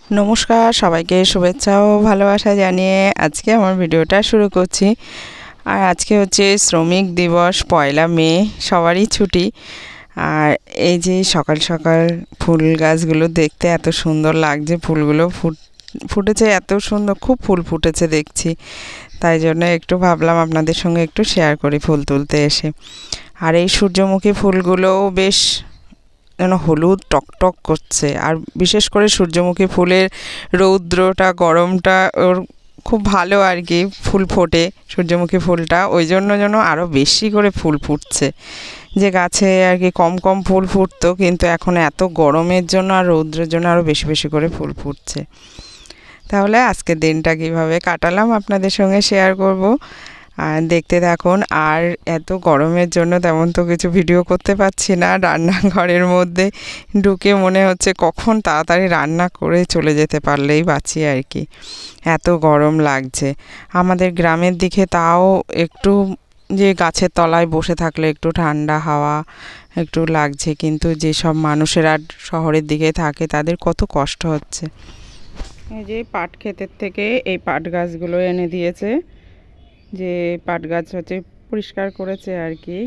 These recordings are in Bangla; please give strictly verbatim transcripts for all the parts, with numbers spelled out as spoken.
নমস্কার, সবাইকে শুভেচ্ছা ও ভালোবাসা জানিয়ে আজকে আমার ভিডিওটা শুরু করছি। আর আজকে হচ্ছে শ্রমিক দিবস, পয়লা মে, সবারই ছুটি। আর এই যে সকাল সকাল ফুল গাছগুলো দেখতে এত সুন্দর লাগছে, ফুলগুলো ফুট ফুটেছে এত সুন্দর, খুব ফুল ফুটেছে দেখছি। তাই জন্য একটু ভাবলাম আপনাদের সঙ্গে একটু শেয়ার করি ফুল তুলতে এসে। আর এই সূর্যমুখী ফুলগুলোও বেশ যেন হলুদ টকটক করছে। আর বিশেষ করে সূর্যমুখী ফুলের রৌদ্রটা, গরমটা ওর খুব ভালো আর কি, ফুল ফোটে সূর্যমুখী ফুলটা, ওই জন্য যেন আরও বেশি করে ফুল ফুটছে। যে গাছে আর কি কম কম ফুল ফুটতো, কিন্তু এখন এত গরমের জন্য আর রৌদ্রের জন্য আরও বেশি বেশি করে ফুল ফুটছে। তাহলে আজকের দিনটা কিভাবে কাটালাম আপনাদের সঙ্গে শেয়ার করব, আর দেখতে থাকুন। আর এত গরমের জন্য তেমন তো কিছু ভিডিও করতে পারছি না, রান্নাঘরের মধ্যে ঢুকে মনে হচ্ছে কখন তাড়াতাড়ি রান্না করে চলে যেতে পারলেই বাঁচি আর কি, এত গরম লাগছে। আমাদের গ্রামের দিকে তাও একটু যে গাছের তলায় বসে থাকলে একটু ঠান্ডা হাওয়া একটু লাগছে, কিন্তু যেসব মানুষেরা শহরের দিকে থাকে তাদের কত কষ্ট হচ্ছে। এই যে পাট ক্ষেতের থেকে এই পাট গাছগুলো এনে দিয়েছে, যে পাট গাছ হচ্ছে পরিষ্কার করেছে আর কি।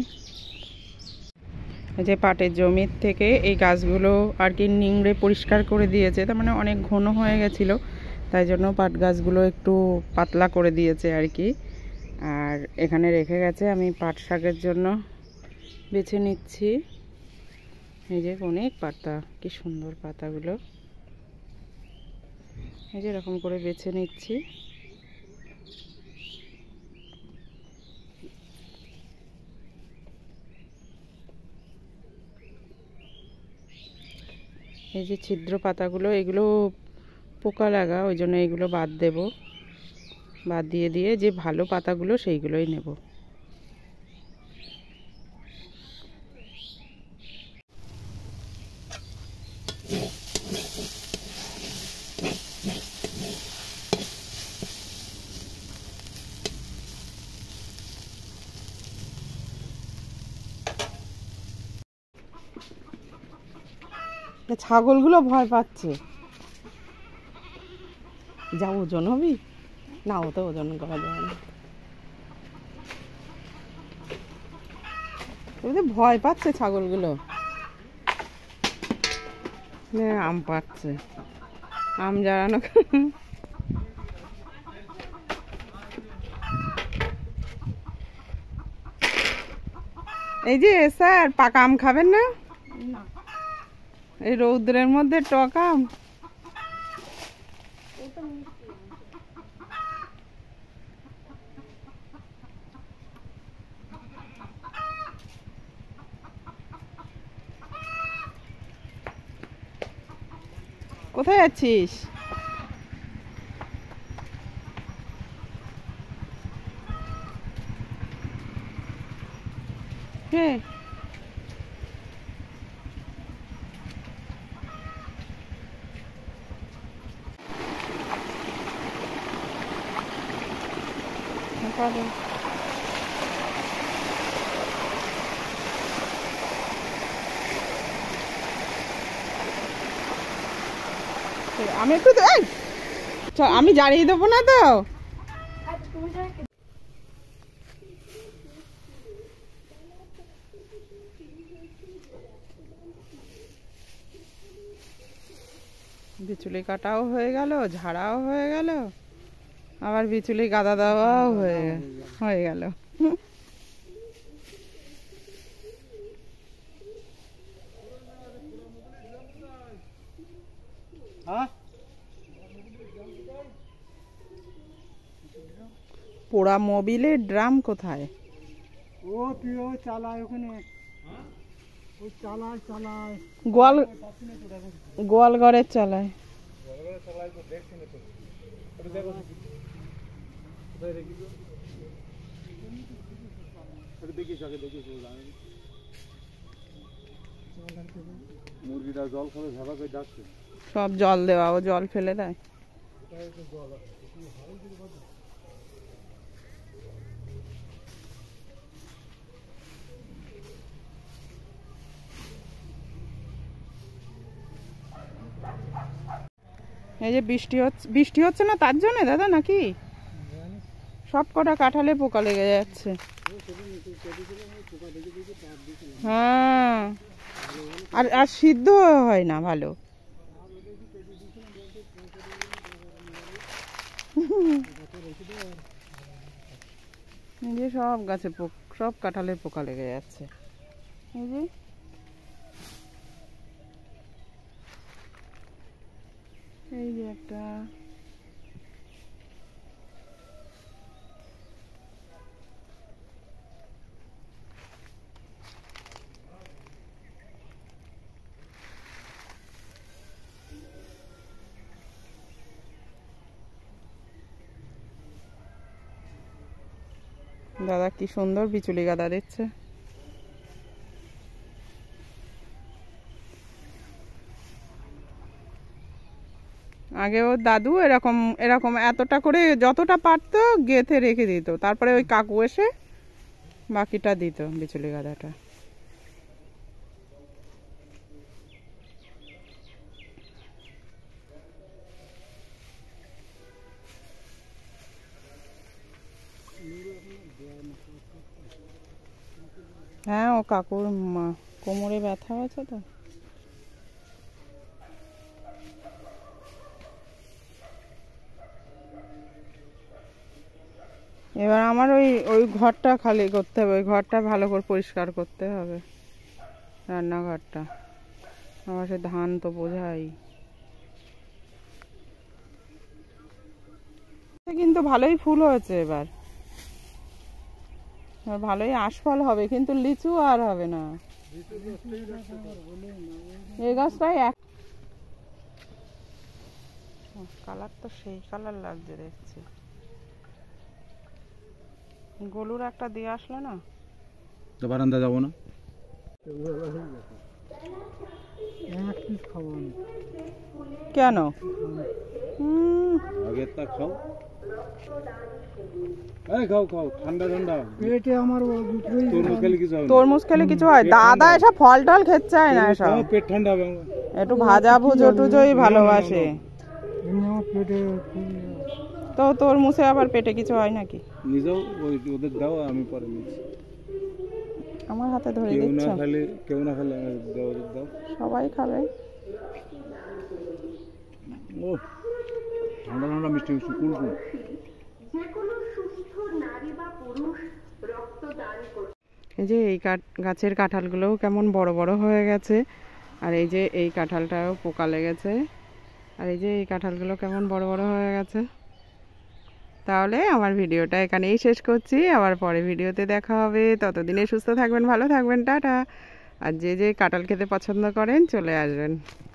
যে পাটের জমির থেকে এই গাছগুলো আর কি নিংড়ে পরিষ্কার করে দিয়েছে, তার মানে অনেক ঘন হয়ে গেছিলো, তাই জন্য পাট গাছগুলো একটু পাতলা করে দিয়েছে আর কি। আর এখানে রেখে গেছে, আমি পাট শাকের জন্য বেছে নিচ্ছি। এই যে অনেক পাতা, কি সুন্দর পাতাগুলো, এই যে এরকম করে বেছে নিচ্ছি। এই যে ছিদ্র পাতাগুলো, এগুলো পোকা লাগা, ওই জন্য এগুলো বাদ দেব, বাদ দিয়ে দিয়ে যে ভালো পাতাগুলো সেইগুলোই নেব। ছাগলগুলো ভয় পাচ্ছে। যা ওজন হবি না, ও তো ওজন করা যায় না, ভয় পাচ্ছে ছাগলগুলো। আম পাচ্ছে, আম জারানো। এই যে স্যার, পাকা আম খাবেন না? এই রৌদ্রের মধ্যে টক আম। কোথায় যাচ্ছিস? হ্যাঁ, আমি একটু আমি জ্বালিয়ে দেবো না তো। বিচুলি কাটাও হয়ে গেল, ঝাড়াও হয়ে গেল, আবার বিচুলি গাদা দেওয়াও হয়ে হয়ে গেল। পোড়া মোবিলের ড্রাম কোথায়? ও প্রিয় চালায় ওখানে, ও চালায় চালায় গোয়াল গোয়াল ঘরের চালায়। মুরগিটা জল খাবে ভাবা করে যাচ্ছে, সব জল দেওয়া, ও জল ফেলে দেয়। এই যে বৃষ্টি হচ্ছে, বৃষ্টি হচ্ছে না তার জন্য দাদা নাকি? সব কটা কাঁঠালে পোকা লেগে যাচ্ছে। হ্যাঁ, আর আর সিদ্ধ হয় না ভালো। এই যে সব গাছে সব কাঁঠালে পোকা লেগে যাচ্ছে। এই যে এই যে একটা, দাদা কি সুন্দর বিচুলি গাদা দিচ্ছে। আগে ওর দাদু এরকম এরকম এতটা করে যতটা পারতো গেঁথে রেখে দিত, তারপরে ওই কাকু এসে বাকিটা দিত বিচুলি গাদাটা। হ্যাঁ, ও কাকুর কোমরে ব্যথা আছে তো। এবার আমার ওই ওই ঘরটা খালি করতে হবে, ওই ঘরটা ভালো করে পরিষ্কার করতে হবে, রান্নাঘরটা। আমার সে ধান তো বোঝাই, কিন্তু ভালোই ফুল হয়েছে এবার, ভালোই আশফল হবে, কিন্তু লিচু আর হবে না। এই গাছটাই এক কালার, তো সেই কালার লাগছে দেখছি। গলুর একটা দিয়ে আসলো না তো, বারান্দা যাবো না কেন? আগে তা খাও, এই খাও খাও, ঠান্ডা ঠান্ডা পেটে আমার তরমুজ খেলে কিছু হবে না। তরমুজ খেলে কিছু হয়? দাদা এসব ফল টল খেতে চায় না, এসব পেট ঠান্ডা হবে। একটু ভাজা ভুজো টুজোই ভালোবাসে। আমার পেটে তো তরমুজে আবার পেটে কিছু হয় নাকি? নিজেও ওই ওদের দাও, আমি পরে নিচ্ছি। আমার হাতে ধরে কেউ না দিচ্ছ? খেলে কেউ না খেলে দাও, ওদের দাও, সবাই খাবে। ও ঠান্ডা ঠান্ডা মিষ্টি মিষ্টি কুল কুল। এই যে এই গাছের কাঁঠালগুলোও কেমন বড় বড় হয়ে গেছে, আর এই যে এই কাঁঠালটাও পোকা লেগেছে, আর এই যে এই কাঁঠালগুলো কেমন বড় বড় হয়ে গেছে। তাহলে আমার ভিডিওটা এখানেই শেষ করছি, আবার পরে ভিডিওতে দেখা হবে। ততদিনে সুস্থ থাকবেন, ভালো থাকবেন, টাটা। আর যে যে কাঁঠাল খেতে পছন্দ করেন চলে আসবেন।